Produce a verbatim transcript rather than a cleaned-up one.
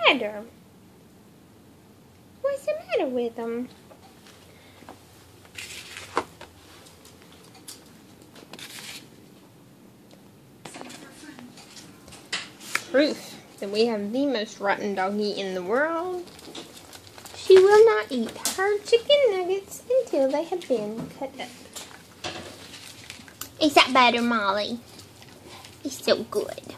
matter? What's the matter with them? Proof that we have the most rotten doggy in the world. She will not eat her chicken nuggets until they have been cut up. Is that better, Molly? It's so good.